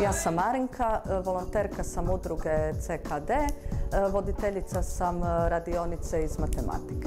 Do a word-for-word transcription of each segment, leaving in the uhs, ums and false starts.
Ja sam Marinka, volonterka sam udruge C K D, voditeljica sam radionice iz matematike.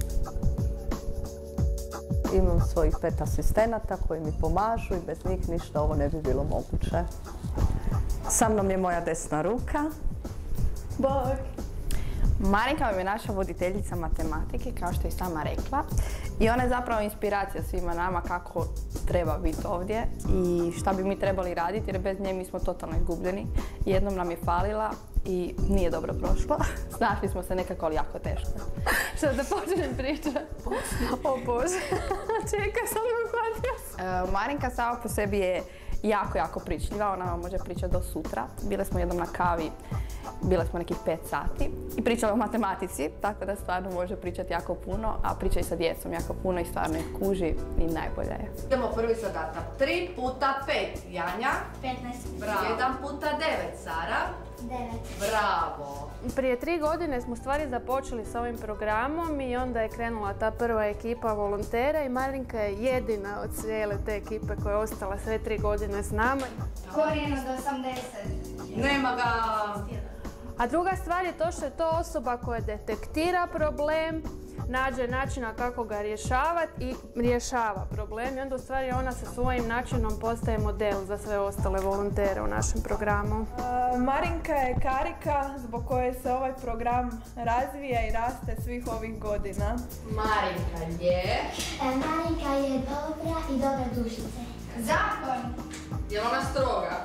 Imam svojih pet asistenata koji mi pomažu i bez njih ništa ovo ne bi bilo moguće. Sa mnom je moja desna ruka. Bog! Marinka vam je naša voditeljica matematike, kao što je i sama rekla. I ona je zapravo inspiracija svima nama kako treba biti ovdje i šta bi mi trebali raditi, jer bez nje mi smo totalno izgubljeni. Jednom nam je falila i nije dobro prošlo. Snašli smo se nekako, ali jako teško. Što da počnem pričati? O Bože, čekaj, sam me uhvatila. Marinka sama po sebi je jako, jako pričljiva. Ona vam može pričati do sutra. Bile smo jednom na kavi, bile smo nekih pet sati i pričala o matematici, tako da stvarno može pričati jako puno, a priča i sa djecom jako puno i stvarno ih kuži i najbolja je. Idemo prvi zadatak. tri puta pet, Janja. petnaest. Bravo. jedan puta devet, Sara. devet. Bravo. Prije tri godine smo stvari započeli s ovim programom i onda je krenula ta prva ekipa volontera i Marinka je jedina od cijele te ekipe koja je ostala sve tri godine s nama. Korijen od osamdeset. Nema ga. A druga stvar je to što je to osoba koja detektira problem, nađe načina kako ga rješavati i rješava problem i onda u stvari ona sa svojim načinom postaje model za sve ostale volontere u našem programu. Marinka je karika zbog koje se ovaj program razvija i raste svih ovih godina. Marinka je... Marinka je dobra i dobra dušica. Zakon! Je li ona stroga?